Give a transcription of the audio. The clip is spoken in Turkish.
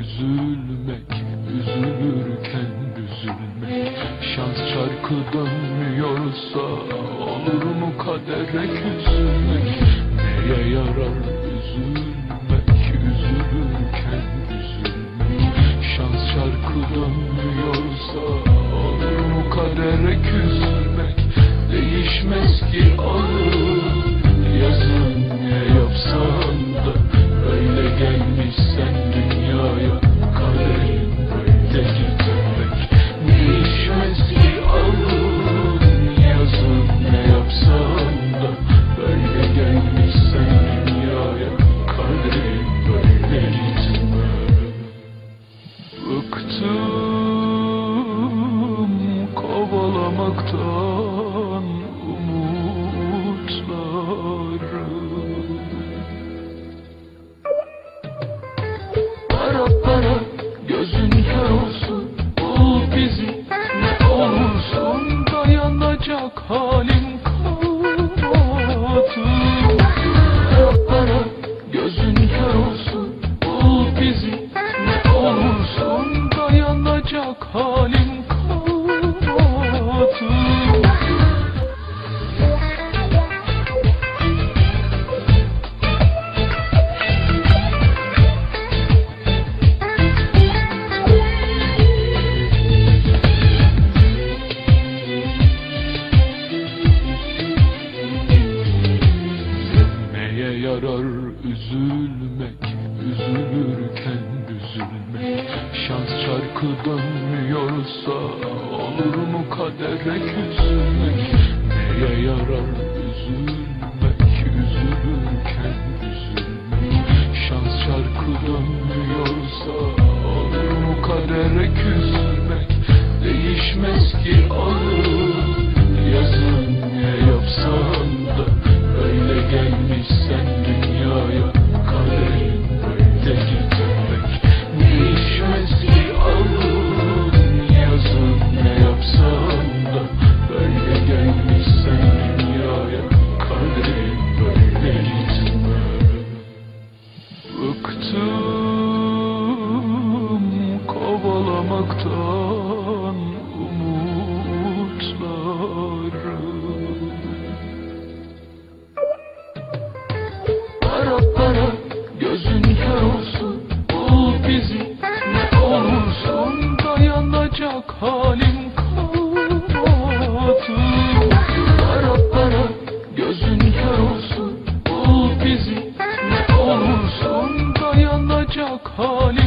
üzülmek, üzülürken üzülmek. Şans çarkı dönmüyorsa olur mu kadere küsmek? Neye yarar üzülmek, üzülürken üzülmek? Şans çarkı dönmüyorsa olur mu kadere küsmek? Değişmez ki alın yazın, ne yapsan da öyle gelmişsen dünyaya, kaderin böyle gitmek. Değişmez ki alın yazın, ne yapsan da böyle gelmişsen dünyaya, kaderin böyle gitmek. Bıktım kovalamaktan umutları. Para para gözün kör olsun, bul bizi, ne olursun dayanacak halim kalmadı. Para para gözün kör olsun, bul bizi, ne olursun dayanacak halim kalmadı. Neye yarar üzülmek, üzülürken üzülmek? Şans çarkı dönmüyorsa olur mu kadere küsmek? Neye yarar üzülmek, üzülürken üzülmek? Şans çarkı dönmüyorsa olur mu kadere küsmek? Değişmez ki alın yazın, ne yapsan da öyle gelmişsen dünyaya, kaderin böyle gitmek. Değişmez ki alın yazın, ne yapsan da böyle gelmişsen dünyaya, kaderin böyle gitmek. Bıktım kovalamaktan umutları. Para para gözün kör olsun, bul bizi, ne olursun dayanacak halim kalmadı. Para para gözün kör olsun, bul bizi, ne olursun dayanacak halim